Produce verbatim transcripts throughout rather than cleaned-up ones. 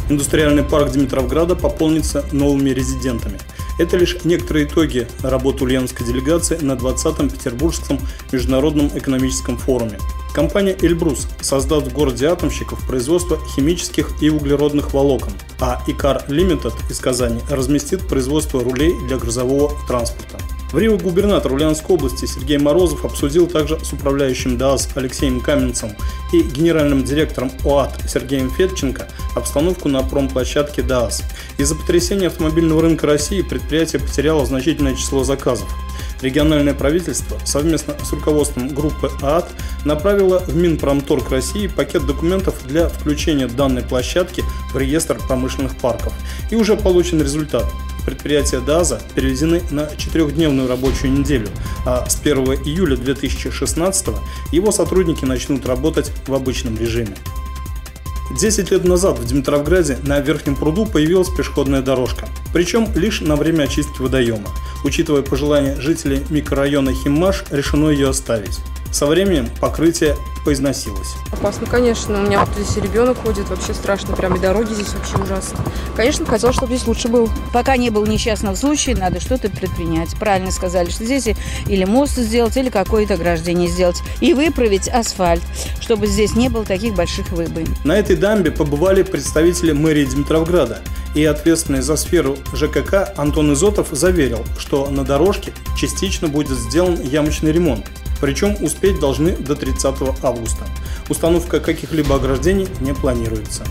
Индустриальный парк Димитровграда пополнится новыми резидентами. Это лишь некоторые итоги работы ульяновской делегации на двадцатом Петербургском международном экономическом форуме. Компания «Эльбрус» создаст в городе атомщиков производство химических и углеродных волокон, а «Икар Лимитед» из Казани разместит производство рулей для грузового транспорта. В Рио губернатор Ульяновской области Сергей Морозов обсудил также с управляющим ДААС Алексеем Каменцем и генеральным директором ОАТ Сергеем Федченко обстановку на промплощадке ДААС. Из-за потрясения автомобильного рынка России предприятие потеряло значительное число заказов. Региональное правительство совместно с руководством группы ОАТ направило в Минпромторг России пакет документов для включения данной площадки в реестр промышленных парков. И уже получен результат. Предприятия ДААСа переведены на четырехдневную рабочую неделю, а с первого июля две тысячи шестнадцатого его сотрудники начнут работать в обычном режиме. Десять лет назад в Димитровграде на Верхнем пруду появилась пешеходная дорожка, причем лишь на время очистки водоема. Учитывая пожелания жителей микрорайона Химмаш, решено ее оставить. Со временем покрытие поизносилось. Опасно, конечно. У меня вот здесь ребенок ходит, вообще страшно. Прям и дороги здесь вообще ужасно. Конечно, хотел, чтобы здесь лучше было. Пока не было несчастного случая, надо что-то предпринять. Правильно сказали, что здесь или мост сделать, или какое-то ограждение сделать. И выправить асфальт, чтобы здесь не было таких больших выбоин. На этой дамбе побывали представители мэрии Димитровграда. И ответственный за сферу ЖКХ Антон Изотов заверил, что на дорожке частично будет сделан ямочный ремонт. Причем успеть должны до тридцатого августа. Установка каких-либо ограждений не планируется.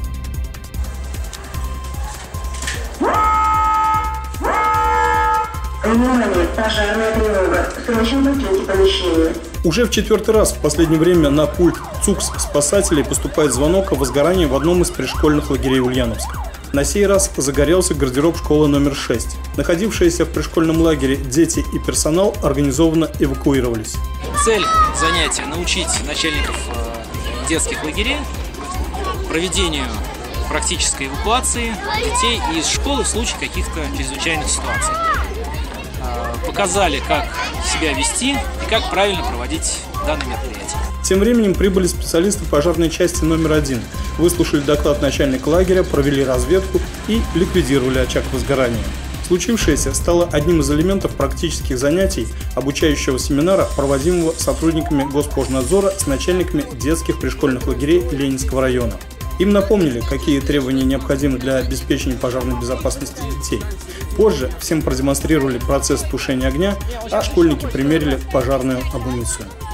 Внимание, пожарная тревога. Срочно покиньте помещение. Уже в четвертый раз в последнее время на пульт ЦУКС спасателей поступает звонок о возгорании в одном из пришкольных лагерей Ульяновска. На сей раз загорелся гардероб школы номер шесть. Находившиеся в пришкольном лагере дети и персонал организованно эвакуировались. Цель занятия – научить начальников детских лагерей проведению практической эвакуации детей из школы в случае каких-то чрезвычайных ситуаций. Показали, как себя вести и как правильно проводить данное мероприятие. Тем временем прибыли специалисты пожарной части номер один, выслушали доклад начальника лагеря, провели разведку и ликвидировали очаг возгорания. Случившееся стало одним из элементов практических занятий обучающего семинара, проводимого сотрудниками Госпожнадзора с начальниками детских пришкольных лагерей Ленинского района. Им напомнили, какие требования необходимы для обеспечения пожарной безопасности детей. Позже всем продемонстрировали процесс тушения огня, а школьники примерили пожарную амуницию.